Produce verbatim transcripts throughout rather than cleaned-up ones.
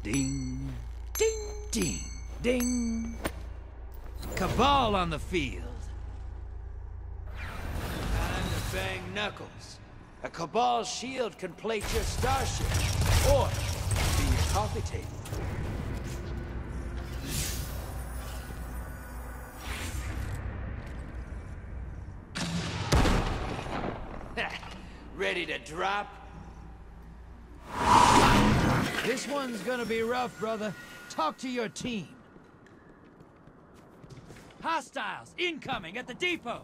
Ding, ding, ding, ding. Cabal on the field. Time to bang knuckles. A Cabal shield can plate your starship, or be your coffee table. Ready to drop? This one's gonna be rough, brother. Talk to your team. Hostiles incoming at the depot!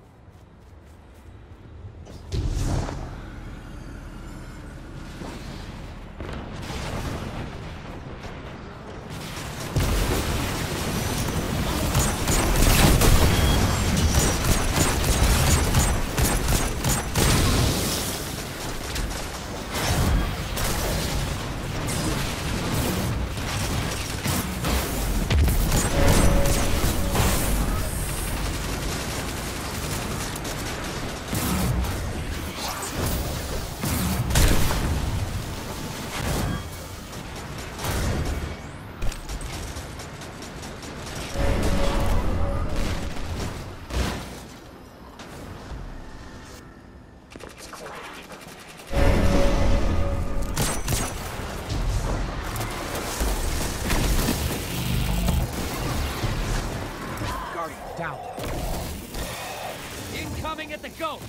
Down. Incoming at the gulch!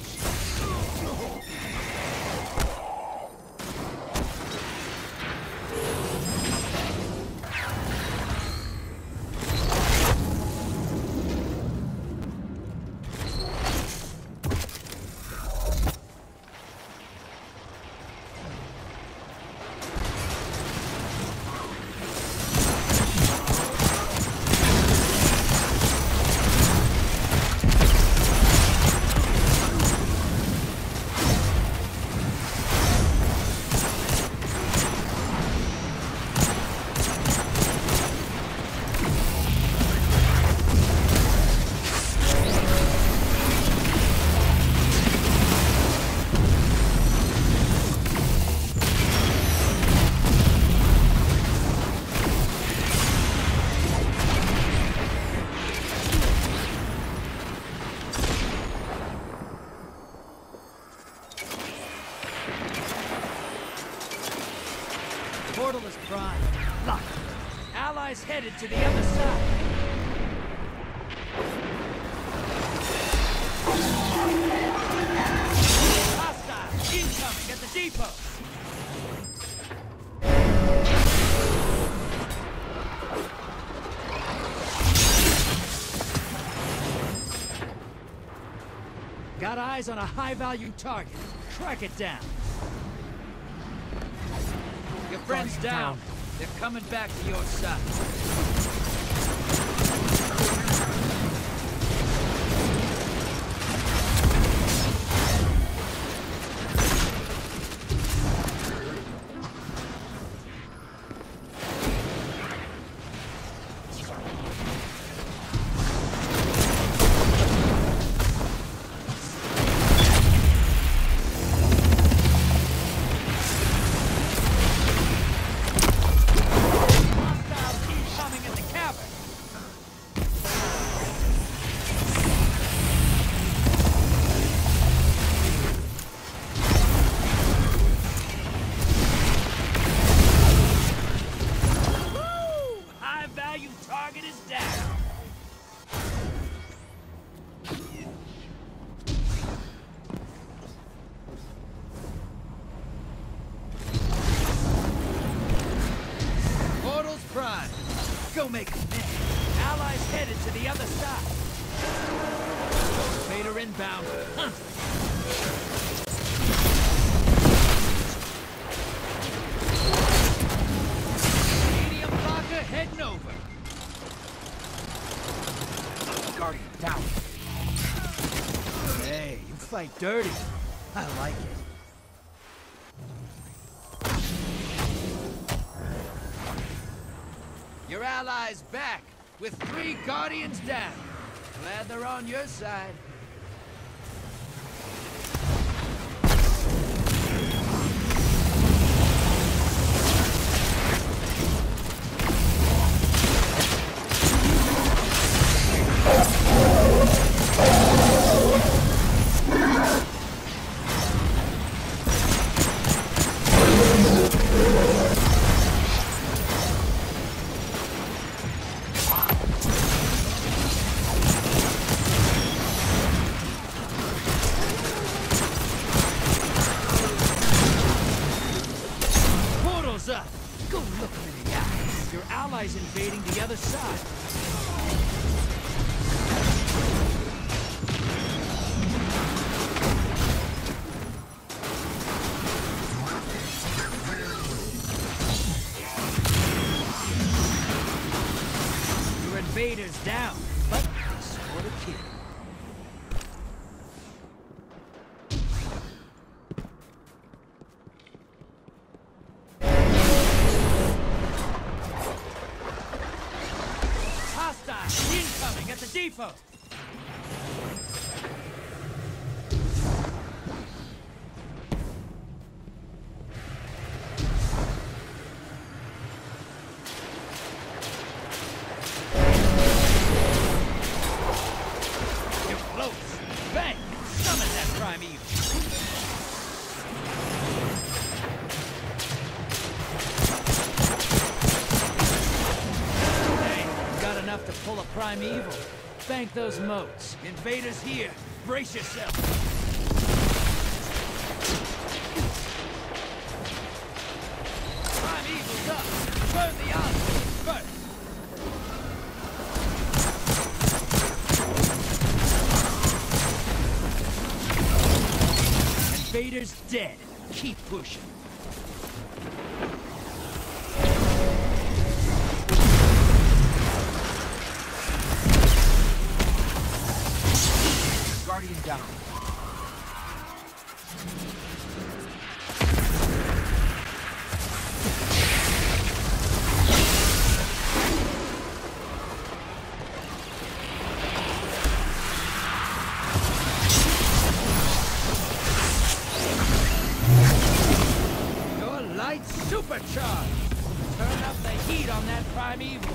Portal is primed. Locked. Allies headed to the other side. Hostile incoming at the depot. Got eyes on a high-value target. Track it down. Your friend's down. down. They're coming back to your side. Target is down. Portal's prime. Go make a man. Allies headed to the other side. Vader inbound. Huh. Medium blocker heading over. Guardian down. Hey, you fight dirty. I like it. Your allies back with three Guardians down. Glad they're on your side. allies invading the other side. Your invaders down, but they scored a kill. Incoming at the depot! You're close! Bang! Summon that primeval! Enough to pull a primeval. Bank those moats. Invaders here. Brace yourself. Primeval's up. Burn the odds first. Invaders dead. Keep pushing. Guardian down. Your light's supercharged. Turn up the heat on that primeval.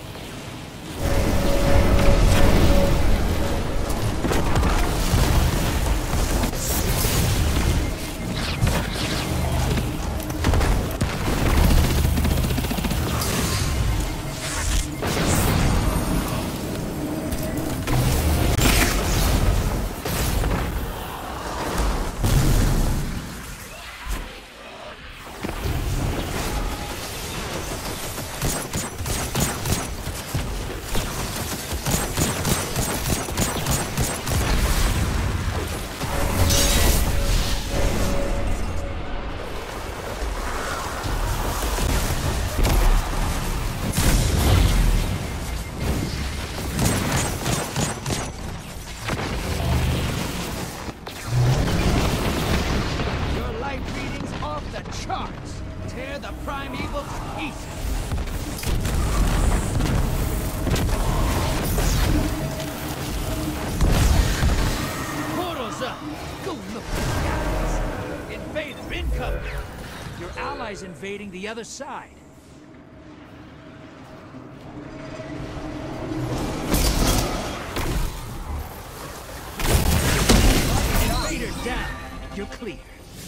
Charts! Tear the primeval to pieces! Portal's up! Go look at the guys! Invader incoming! Your allies invading the other side. Invader down! You're clear.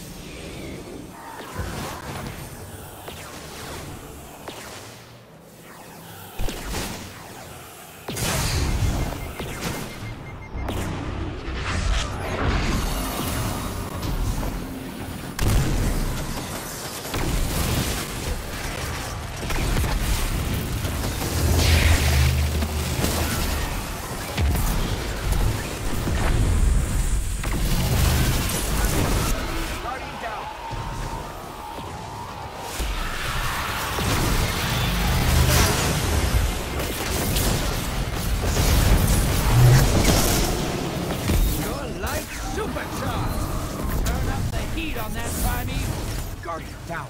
On that primeval. Guardian down.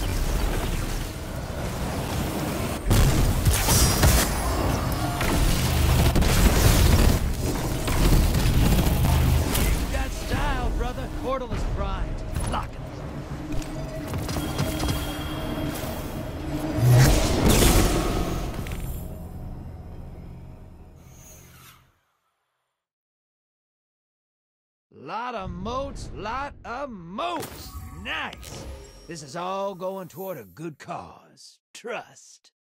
You got style, brother. Portal is primed. Lock it. Lot of moats, lot of moats. Nice. This is all going toward a good cause. Trust.